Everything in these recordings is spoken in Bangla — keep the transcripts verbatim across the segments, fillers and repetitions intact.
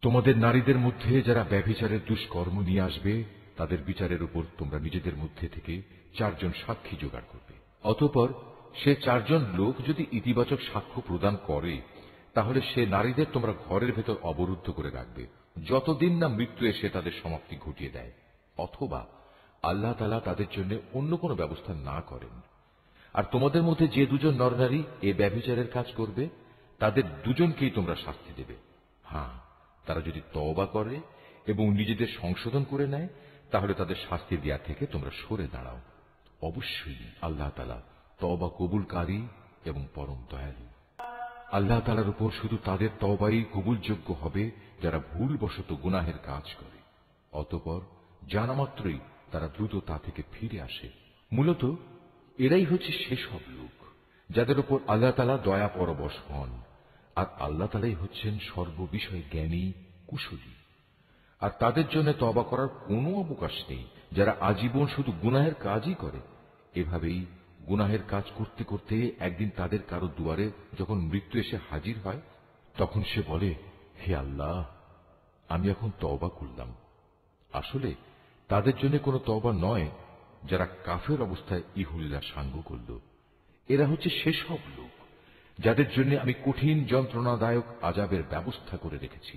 তোমাদের নারীদের মধ্যে যারা ব্যভিচারের দুষ্কর্ম নিয়ে আসবে তাদের বিচারের উপর তোমরা নিজেদের মধ্যে থেকে চারজন সাক্ষী জোগাড় করবে। অতঃপর সে চারজন লোক যদি ইতিবাচক সাক্ষ্য প্রদান করে তাহলে সে নারীদের তোমরা ঘরের ভেতর অবরুদ্ধ করে রাখবে যতদিন না মৃত্যু এসে তাদের সমাপ্তি ঘটিয়ে দেয়, অথবা আল্লাহ তাআলা তাদের জন্য অন্য কোনো ব্যবস্থা না করেন। আর তোমাদের মধ্যে যে দুজন নরনারী এ ব্যভিচারের কাজ করবে তাদের দুজনকেই তোমরা শাস্তি দেবে। হ্যাঁ, তারা যদি তওবা করে এবং নিজেদের সংশোধন করে নেয় তাহলে তাদের শাস্তি দেয়া থেকে তোমরা সরে দাঁড়াও। অবশ্যই আল্লাহ তাআলা তওবা কবুলকারী এবং পরম দয়ালু। আল্লাহ তাআলার উপর শুধু তাদের তওবাই কবুলযোগ্য হবে যারা ভুলবশত গুনাহের কাজ করে, অতঃপর জানা মাত্রই তারা দ্রুত তা থেকে ফিরে আসে। মূলত এরাই হচ্ছে সেসব লোক যাদের উপর আল্লাহ তাআলা দয়া পরবশ হন, আর আল্লাহ তাআলাই হচ্ছেন সর্ববিষয়ে জ্ঞানী, কুশলী। আর তাদের জন্য তওবা করার কোনো অবকাশ নেই যারা আজীবন শুধু গুনাহের কাজই করে। এভাবেই গুনাহের কাজ করতে করতে একদিন তাদের কারো দুয়ারে যখন মৃত্যু এসে হাজির হয় তখন সে বলে, হে আল্লাহ, আমি এখন তওবা করলাম। আসলে তাদের জন্য কোনো তওবা নয় যারা কাফের অবস্থায় ইহুল্লা সাঙ্গ করল। এরা হচ্ছে সেসব লোক যাদের জন্য আমি কঠিন যন্ত্রণাদায়ক আযাবের ব্যবস্থা করে রেখেছি।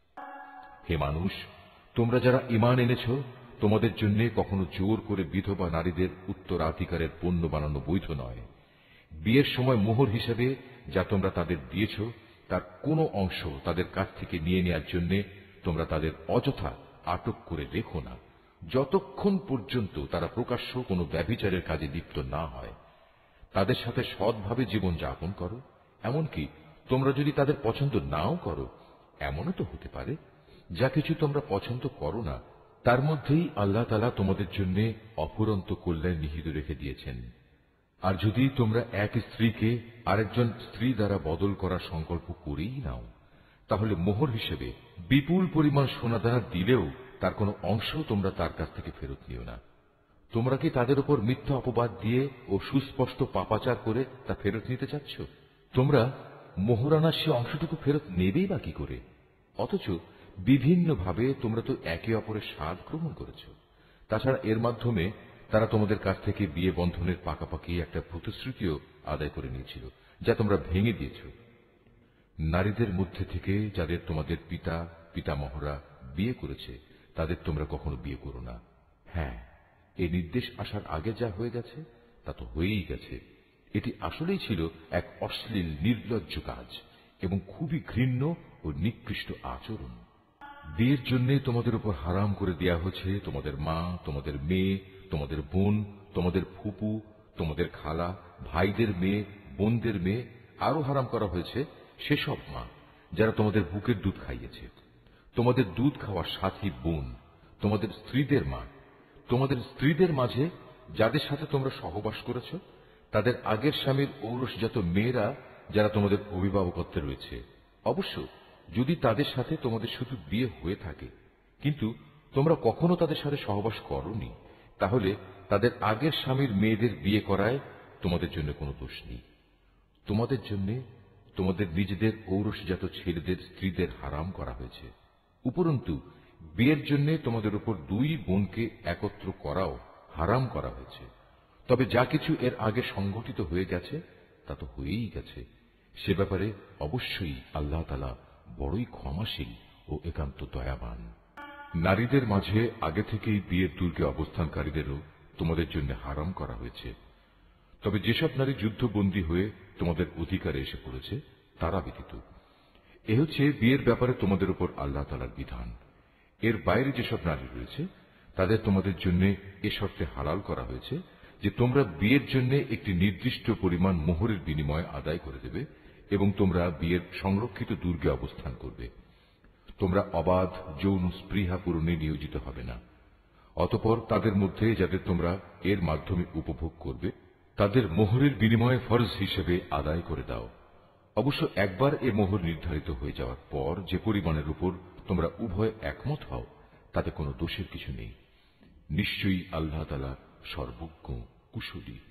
হে মানুষ, তোমরা যারা ঈমান এনেছ, তোমাদের জন্য কখনো জোর করে বিধবা নারীদের উত্তরাধিকারের পণ্য বানানো বৈধ নয়। বিয়ের সময় মোহর হিসেবে যা তোমরা তাদের দিয়েছ তার কোনো অংশ তাদের কাছ থেকে নিয়ে নেওয়ার জন্য তোমরা তাদের অযথা আটক করে রেখো না, যতক্ষণ পর্যন্ত তারা প্রকাশ্য কোনো ব্যভিচারের কাজে লিপ্ত না হয়। তাদের সাথে সৎভাবে জীবন যাপন করো। এমনকি তোমরা যদি তাদের পছন্দ নাও করো, এমনও তো হতে পারে যা কিছু তোমরা পছন্দ করো না তার মধ্যেই আল্লাহ তাআলা তোমাদের জন্য অফুরন্ত কল্যাণ নিহিত রেখে দিয়েছেন। আর যদি তোমরা এক স্ত্রীকে আরেকজন স্ত্রী দ্বারা বদল করার সংকল্প করেই নাও, তাহলে মোহর হিসেবে বিপুল পরিমাণ সোনাদানা দিলেও তার কোনো অংশ তোমরা তার কাছ থেকে ফেরত নিও না। তোমরা কি তাদের উপর মিথ্যা অপবাদ দিয়ে ও সুস্পষ্ট পাপাচার করে তা ফেরত নিতে চাচ্ছ? তোমরা মোহরানার সে অংশটুকু ফেরত নেবেই বা কি করে? অথচ বিভিন্নভাবে তোমরা তো একে অপরের স্বাদ গ্রহণ করেছ। তাছাড়া এর মাধ্যমে তারা তোমাদের কাছ থেকে বিয়ে বন্ধনের পাকাপাকি একটা প্রতিশ্রুতিও আদায় করে নিয়েছিল, যা তোমরা ভেঙে দিয়েছ। নারীদের মধ্যে থেকে যাদের তোমাদের পিতা পিতামহরা বিয়ে করেছে তাদের তোমরা কখনো বিয়ে করো না। হ্যাঁ, এই নির্দেশ আসার আগে যা হয়ে গেছে তা তো হয়েই গেছে। এটি আসলেই ছিল এক অশ্লীল নির্লজ্জ কাজ এবং খুবই ঘৃণ্য ও নিকৃষ্ট আচরণ। বিয়ের জন্য তোমাদের উপর হারাম করে দেয়া হয়েছে তোমাদের মা, তোমাদের মেয়ে, তোমাদের বোন, তোমাদের ফুপু, তোমাদের খালা, ভাইদের মেয়ে, বোনদের মেয়ে। আরো হারাম করা হয়েছে সেসব মা যারা তোমাদের বুকের দুধ খাইয়েছে, তোমাদের দুধ খাওয়ার সাথী বোন, তোমাদের স্ত্রীদের মা, তোমাদের স্ত্রীদের মাঝে যাদের সাথে তোমরা সহবাস করেছ, তাদের আগের স্বামীর ঔরসজাত মেয়েরা যারা তোমাদের অভিভাবকত্বে রয়েছে। অবশ্য যদি তাদের সাথে তোমাদের শুধু বিয়ে হয়ে থাকে কিন্তু তোমরা কখনো তাদের সাথে সহবাস করোনি, তাহলে তাদের আগের স্বামীর মেয়েদের বিয়ে করায় তোমাদের জন্য কোনো দোষ নেই। তোমাদের জন্য তোমাদের নিজেদের ঔরসজাত ছেলেদের স্ত্রীদের হারাম করা হয়েছে। উপরন্তু বিয়ের জন্য তোমাদের উপর দুই বোনকে একত্র করাও হারাম করা হয়েছে। তবে যা কিছু এর আগে সংঘটিত হয়ে গেছে তা তো হয়েই গেছে। সে ব্যাপারে অবশ্যই আল্লাহ তাআলা বড়ই ক্ষমাশীল ও একান্ত দয়াবান। নারীদের মাঝে আগে থেকেই বিয়ের দুর্গে অবস্থানকারীদেরও তোমাদের জন্য হারাম করা হয়েছে। তবে যেসব নারী যুদ্ধবন্দী হয়ে তোমাদের অধিকারে এসে পড়েছে তারা ব্যতীত। এ হচ্ছে বিয়ের ব্যাপারে তোমাদের উপর আল্লাহ তাআলার বিধান। এর বাইরে যেসব নারী রয়েছে তাদের তোমাদের জন্য এ শর্তে হালাল করা হয়েছে যে তোমরা বিয়ের জন্য একটি নির্দিষ্ট পরিমাণ মোহরের বিনিময় আদায় করে দেবে এবং তোমরা বিয়ের সংরক্ষিত দুর্গে অবস্থান করবে। তোমরা অবাধ যৌন স্পৃহা পূরণে নিয়োজিত হবে না। অতঃপর তাদের মধ্যে যাদের তোমরা এর মাধ্যমে উপভোগ করবে তাদের মোহরের বিনিময়ে ফরজ হিসেবে আদায় করে দাও। অবশ্য একবার এ মোহর নির্ধারিত হয়ে যাওয়ার পর যে পরিমাণের উপর তোমরা উভয় একমত হও তাতে কোনো দোষের কিছু নেই। নিশ্চয়ই আল্লাহ তাআলা সর্বজ্ঞ, কুশলী।